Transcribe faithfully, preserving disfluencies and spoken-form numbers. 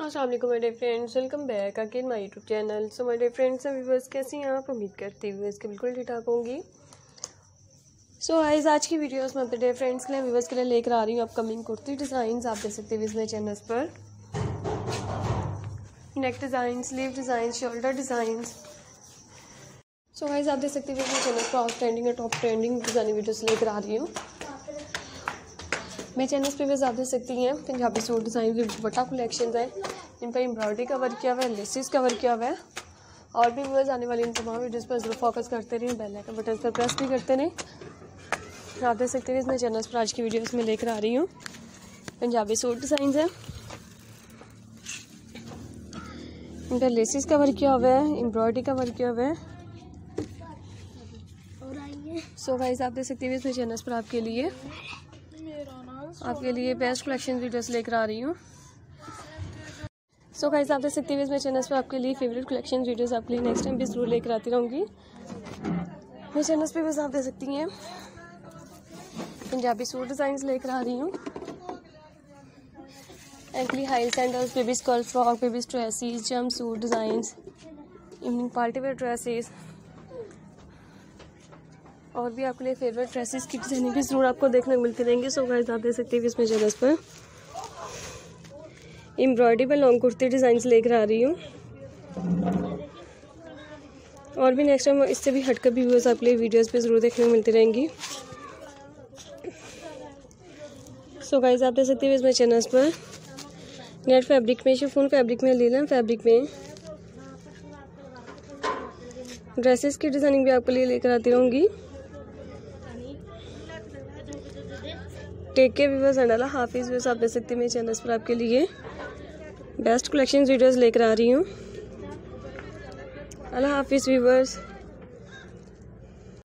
अस्सलाम वालेकुम my dear friends, welcome back again my YouTube channel. So my dear friends and viewers, कैसी हैं आप? उम्मीद करती हूँ व्यूअर्स के बिल्कुल ठीक ठाक होंगी। सो गाइस, आज की वीडियोस में अपने डियर फ्रेंड्स के लिए व्यूअर्स के लिए लेकर आ रही हूँ अपकमिंग कुर्ती डिज़ाइंस। आप देख सकते हैं इसमें चैनल्स पर neck design, sleeve design, shoulder design. So guys, आप देख सकते हैं इसमें चैनल पर आउट ट्रेंडिंग और टॉप ट्रेंडिंग डिज़ाइनिंग वीडियोस लेकर आ रही हूँ। मेरे चैनल पे भी आप देख सकती हैं पंजाबी सूट डिज़ाइन की दुपट्टा कलेक्शन है, इन पर एम्ब्रॉयडरी का वर्क किया हुआ है, लेसिस का वर्क किया हुआ है। और भी व्यूअर्स आने वाली इन तमाम वीडियोस पर जरूर फोकस करते रहिए, बेल आइकन बटन पर प्रेस भी करते रहें। आप देख सकते हैं इसमें चैनल्स पर आज की वीडियोस में लेकर आ रही हूँ पंजाबी सूट डिज़ाइन है, इन पर लेसिस का वर्क किया हुआ है, एम्ब्रॉयडरी का वर्क किया हुआ है। सो गाइस, आप देख सकते हैं इसमें चैनल्स पर आपके लिए आपके लिए बेस्ट कलेक्शन वीडियोस लेकर आ रही हूँ। सो गाइस, आप देख सकते हैं इसमें चैनल्स पर आपके लिए फेवरेट कलेक्शन वीडियोस आपके लिए नेक्स्ट टाइम भी जरूर लेकर आती रहूँगी। मेरे चैनल्स पे भी आप देख सकती हैं पंजाबी सूट डिज़ाइंस लेकर आ रही हूँ। Ankle high sandals, baby skirt frock, baby dresses, jump suit designs, evening party wear dresses और भी आपके लिए फेवरेट ड्रेसेस की डिजाइनिंग भी जरूर आपको देखने को मिलती रहेंगे। सो गाइस, आप देख सकते हैं इसमें चैनल्स पर एम्ब्रॉयडरी पर लॉन्ग कुर्ती डिज़ाइंस लेकर आ रही हूँ। और भी नेक्स्ट टाइम इससे भी हटकर भी व्यूअर्स आपके लिए वीडियोस पे जरूर देखने को मिलती रहेंगी। सो गाइस, आप देख सकते हैं इसमें चैनल्स पर नेट फैब्रिक में, शिफॉन फैब्रिक में, लीलन फैब्रिक में ड्रेसेस की डिज़ाइनिंग भी आपके लिए लेकर आती रहूँगी। टेक के व्यूअर्स एंड अल्लाह हाफिज़ व्यूअर्स, आप देख सकते हैं मेरे चैनल्स पर आपके लिए बेस्ट कलेक्शन वीडियोस लेकर आ रही हूँ। अल्लाह हाफिज़ व्यूअर्स।